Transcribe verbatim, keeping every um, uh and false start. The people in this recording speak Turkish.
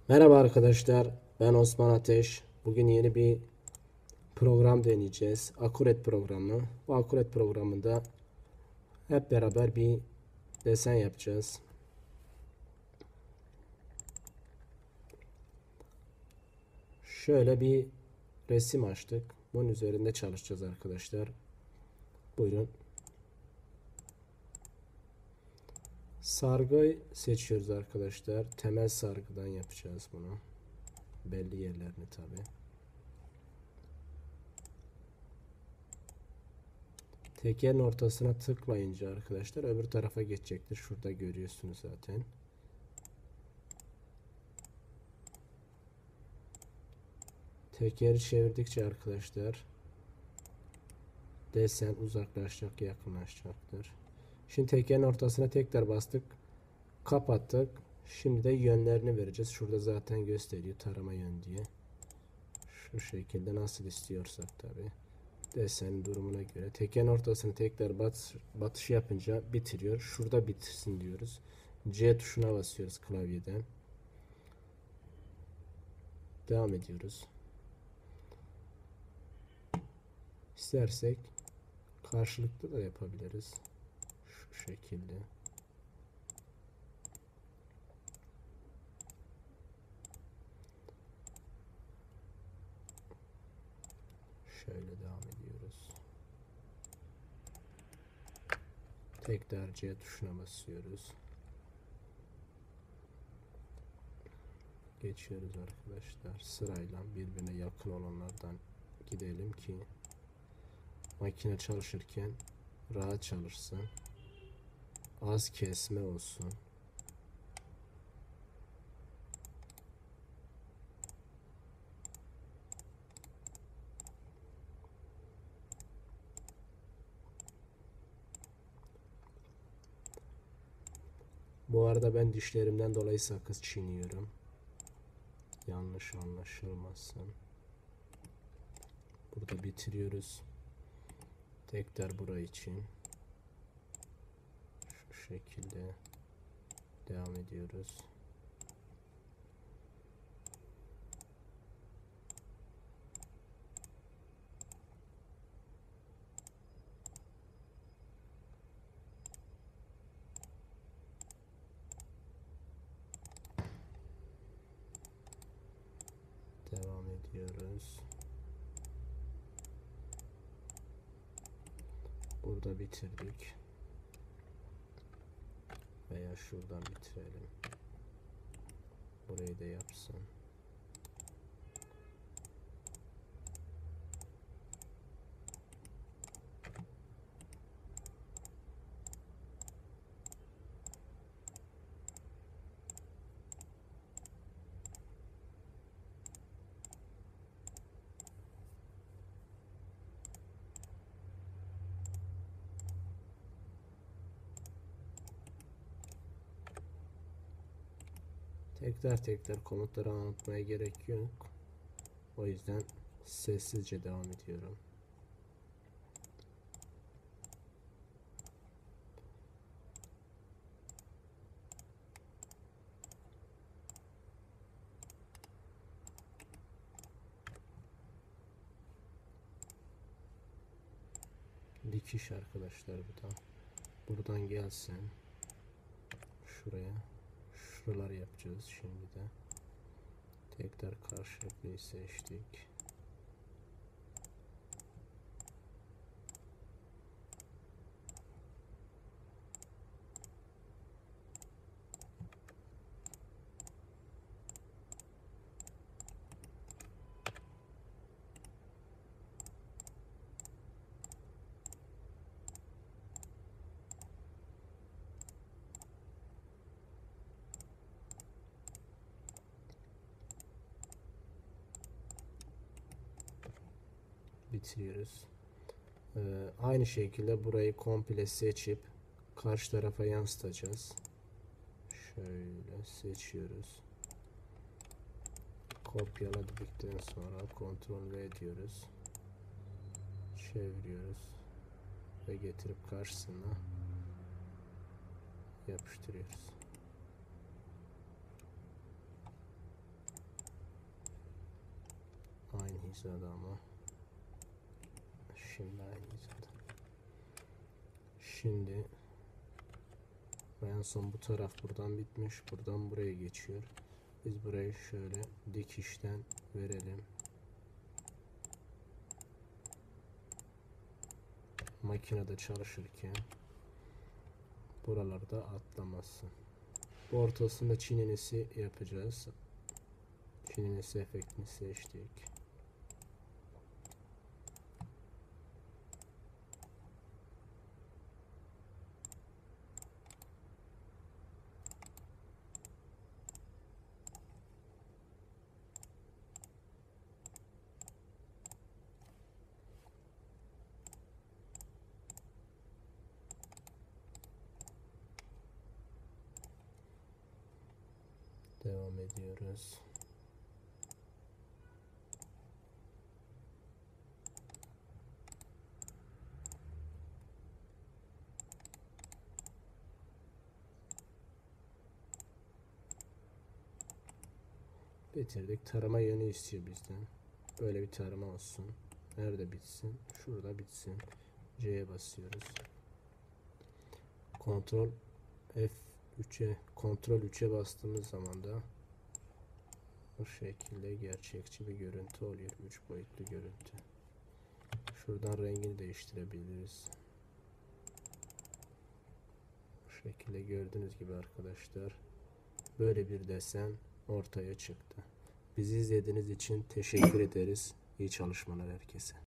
Merhaba arkadaşlar, ben Osman Ateş. Bugün yeni bir program deneyeceğiz. Accuret programı. Bu Accuret programında hep beraber bir desen yapacağız. Şöyle bir resim açtık. Bunun üzerinde çalışacağız arkadaşlar. Buyurun. Sargı seçiyoruz arkadaşlar. Temel sargıdan yapacağız bunu. Belli yerlerini tabi. Tekerin ortasına tıklayınca arkadaşlar öbür tarafa geçecektir. Şurada görüyorsunuz zaten. Tekeri çevirdikçe arkadaşlar desen uzaklaşacak, yakınlaşacaktır. Şimdi tekerin ortasına tekrar bastık. Kapattık. Şimdi de yönlerini vereceğiz. Şurada zaten gösteriyor tarama yön diye. Şu şekilde nasıl istiyorsak tabi. Desen durumuna göre. Tekerin ortasını tekrar bat, batış yapınca bitiriyor. Şurada bitirsin diyoruz. C tuşuna basıyoruz klavyeden. Devam ediyoruz. İstersek karşılıklı da yapabiliriz. Şu şekilde. Şöyle devam ediyoruz. Tekrar C tuşuna basıyoruz. Geçiyoruz arkadaşlar. Sırayla birbirine yakın olanlardan gidelim ki makine çalışırken rahat çalışsın. Az kesme olsun. Bu arada ben dişlerimden dolayı sakız çiğniyorum. Yanlış anlaşılmasın. Burada bitiriyoruz. Tekrar burayı için. Şu şekilde devam ediyoruz. Devam ediyoruz. Burada bitirdik. Veya şuradan bitirelim. Burayı da yapsın. Tekrar tekrar komutları anlatmaya gerek yok. O yüzden sessizce devam ediyorum. Dikiş arkadaşlar bu da. Buradan gelsin. Şuraya. Şuralar yapacağız şimdi de. Tekrar karşılıklıyı seçtik. Bitiriyoruz. Ee, aynı şekilde burayı komple seçip karşı tarafa yansıtacağız. Şöyle seçiyoruz. Kopyaladıktan sonra kontrol V diyoruz. Çeviriyoruz ve getirip karşısına yapıştırıyoruz. hizada ama. Şimdi aynı hizada. Şimdi en son bu taraf buradan bitmiş. Buradan buraya geçiyor. Biz burayı şöyle dikişten verelim. Makinede çalışırken buralarda atlamasın. Bu ortasında çinenesi yapacağız. Çinenesi efektini seçtik. Devam ediyoruz. Bitirdik. Tarama yönü istiyor bizden. Böyle bir tarama olsun. Nerede bitsin? Şurada bitsin. C'ye basıyoruz. Kontrol F üçe kontrol üçe bastığımız zaman da bu şekilde gerçekçi bir görüntü oluyor. üç boyutlu görüntü. Şuradan rengini değiştirebiliriz. Bu şekilde gördüğünüz gibi arkadaşlar böyle bir desen ortaya çıktı. Bizi izlediğiniz için teşekkür ederiz. İyi çalışmalar herkese.